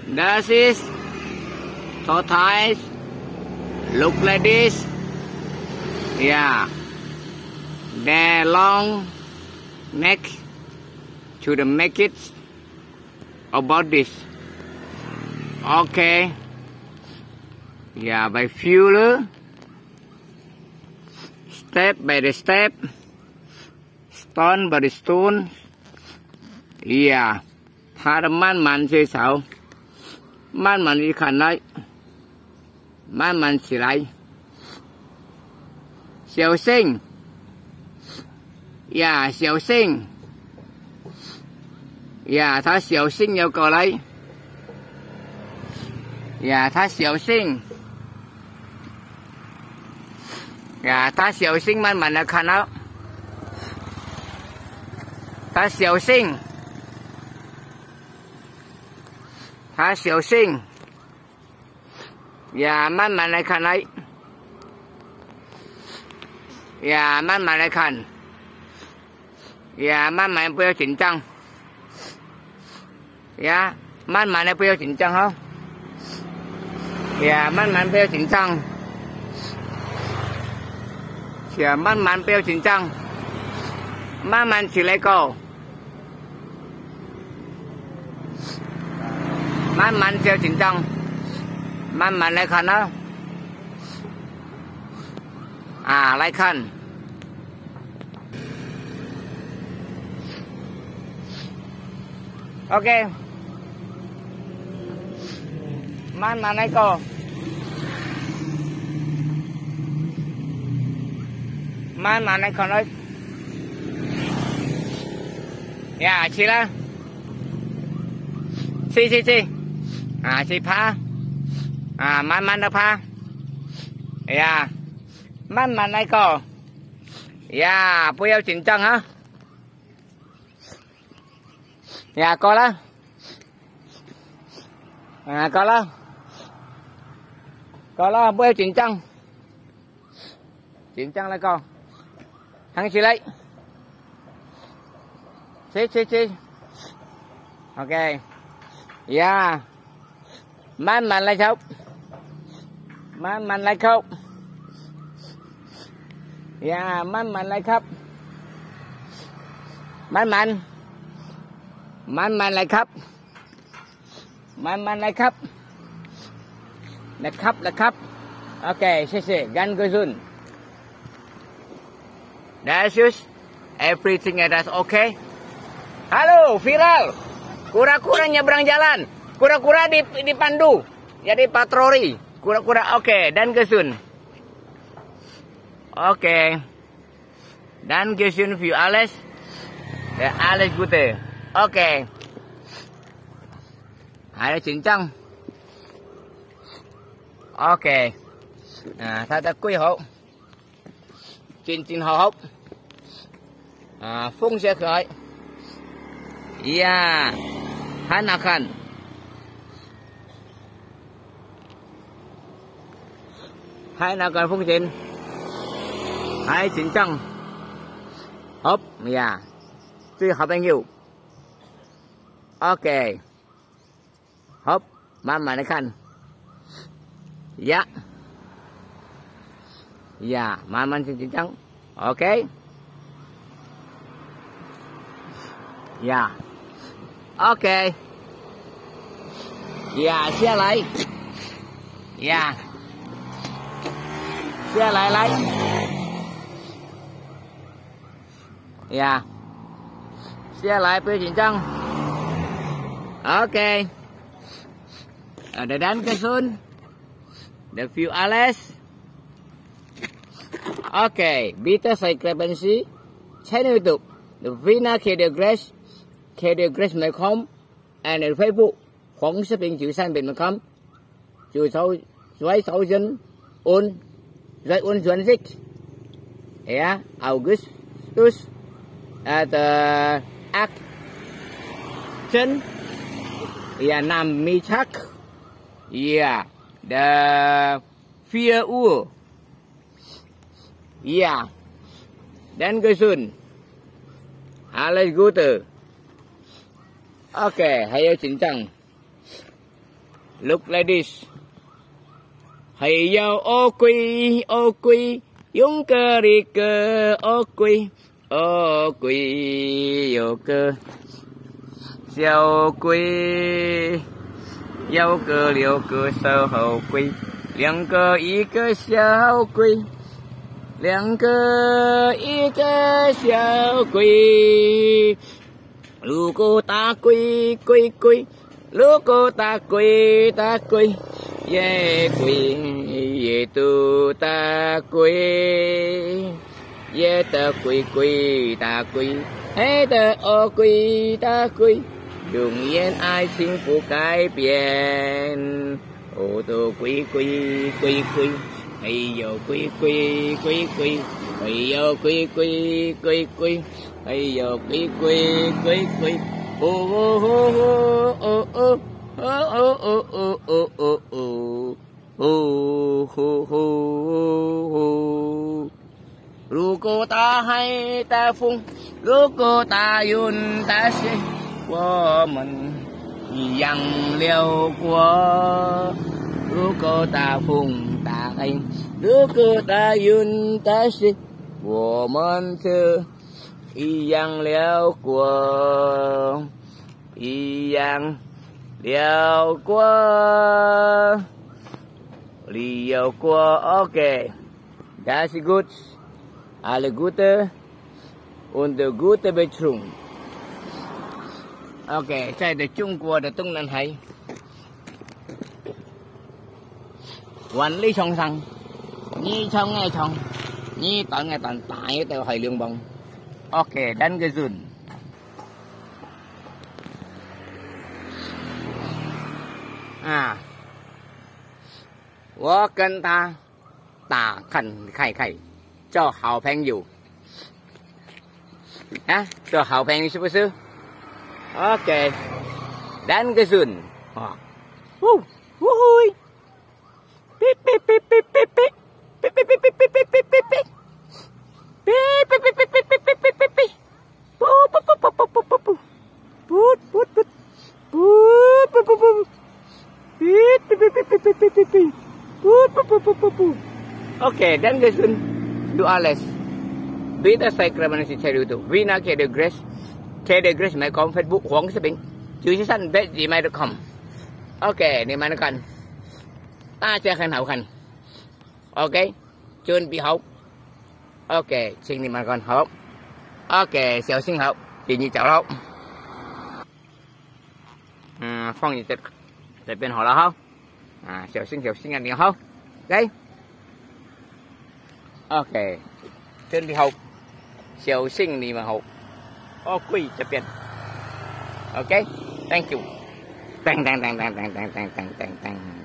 Das ist tortoise. Look like this. Yeah. Their long neck to the make it about this. Okay. Yeah, by few step by the step, stone by the stone. Yeah. Thà đâm man chơi sao? Man đi khăn đấy. Man chỉ lại. Xiao sinh. Yeah, xiao sinh. Yeah, thà xiao sinh yêu cầu lấy. Yeah, thà xiao sinh. Yeah, thà xiao sinh man là khăn đó. Thà xiao sinh. Thà xiao sinh. Yeah, man lại khăn đấy. Yeah, man lại khăn. Yeah, man bây giờ chỉnh trang. Yeah, man này bây giờ chỉnh trang không? Yeah, man bây giờ chỉnh trang. Yeah, man bây giờ chỉnh trang. Man chỉ lấy câu. Man bây giờ chỉnh trang. Man lại khăn đó. À, lại khăn. Ok. Man này cô. Man này con ơi. Yeah, chị là. Chị. À, chị pha. À, man đã pha. Yeah. Man này cô. Yeah, bây giờ chỉnh trang hả? Yeah, có đó. À, có đó. Có đó, bây giờ chỉnh trang. Chỉnh trang lại con. Thằng chị lấy. Chị. Ok. Yeah. Man lại khóc. Man lại khóc. Yeah, man lại khóc. Man lại khóc. Man lại khóc. Là khóc. Ok,谢谢. Gan gesund. That's just everything that's okay. Halo, viral. Kura-kura nyebrang jalan. Kura-kura dipandu. Jadi patroli. Kura-kura oke, dan gesund. Oke. Dan gesund für alles. Ya, alles Gute. Oke. Ayo cincang. Ok. À, ta quy hộ. Chín hậu hốc. À, phun sẽ khởi. Yeah. Hanakan. Hanakan phun chín. Hai chín trăng. Hop. Yeah. Chưa học bao nhiêu. Ok. Hop. Man này khăn. Dạ. Dạ, man chín trắng. Ok. Dạ. Ok. Dạ, xe lại. Dạ. Xe lại lấy. Dạ. Xe lại phía chín trắng. Ok. Để đánh cái xuân. The few alles. Okay, bitte frequency. Channel YouTube. The Vina KDGrace.com and the Facebook. Khoảng xếp hình chữ sang bên com. Chữ sáu dân ôn. Rồi ôn chuẩn dịch. Yeah, Augustus. At Action. Yeah, Nam Mi Chak. Yeah. The fear ur. Yeah. Dann gesund. Alles Gute. Ok, hãy chỉnh trang. Look like this. Hey yo, ô quy, dũng cơ đi cơ, ô quy, vô cơ. Xiao quy, yêu cơ liêu cơ sơ hậu quy,两个一个小鬼，两个一个小鬼。如果打鬼鬼鬼，如果打鬼打鬼，也鬼也都打鬼，也的鬼鬼打鬼，黑的恶鬼打鬼，永远爱情不改变。ô tô quý quý quý quý hay yo quý quý quý quý hay yo quý quý quý quý hay yo quý quý quý quý ô ô ô ô ô ô ô ô ô ô ô ô 如果大海大风，如果大云大雪，我们一样流过。如果大风大海，如果大云大雪，我们就一样流过，一样流过，流过。Okay, that's good. Alle Gute und gute Betrug. Okay, 在的中国的东南海，万里长城，你唱爱唱，你等爱等，大一条海lượng bằng. Okay, danke schön. 啊，我跟他打开。做好朋友啊，做好朋友是不是 ？OK， danke schön。啊，呜呜嘿，哔哔哔哔哔哔，哔哔哔哔哔哔哔哔哔，哔哔哔哔哔哔哔哔哔哔，噗噗噗噗噗噗噗噗，噗噗噗，噗噗噗噗，哔哔哔哔哔哔哔哔哔，噗噗噗噗噗噗。OK， danke schön。Do alles. Bitte subscribe cho channel YouTube Vina Kede Grace. Kede Grace mày có Facebook Hoàng Sẽ Bình. Chứ sẵn bet gì mày được không? Ok, đi mày nó cần. Ta sẽ khen hậu khen. Ok, chuẩn bị học. Ok, xin đi mày còn học. Ok, chào xin học. Chỉ như chào đâu. Phong gì sẽ bên họ là không? Chào xin anh đi không? Ok. Ok, trên đi học, siêu sinh đi mà học, quy cho tiền. Ok, thank you. Tang.